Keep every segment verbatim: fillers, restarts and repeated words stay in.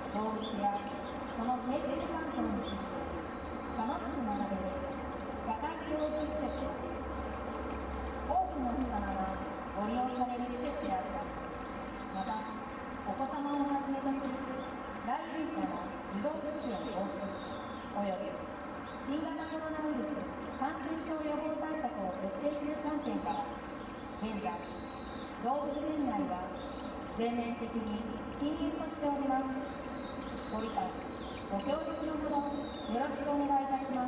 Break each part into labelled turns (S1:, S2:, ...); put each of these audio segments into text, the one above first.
S1: 動物やその生活環境に楽しく学べる社会教育施設、多くの人様がご利用される施設であります。また、お子様をはじめとする来園者の移動物件防止および新型コロナウイルス感染症予防対策を徹底する観点から、現在、動物園内は全面的に禁煙としております。ご理解、ご協力のほどよろしくお願いいたします。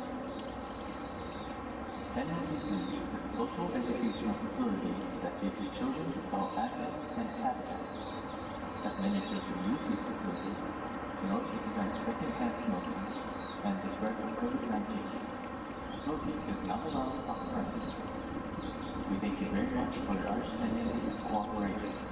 S2: N S C is a social educational facility that teaches children about adults and habitats. As many children use these facilities in order to prevent second-hand smoking and the spread of COVID nineteen, smoking is not allowed on the premises. We thank you very much for your understanding and cooperation.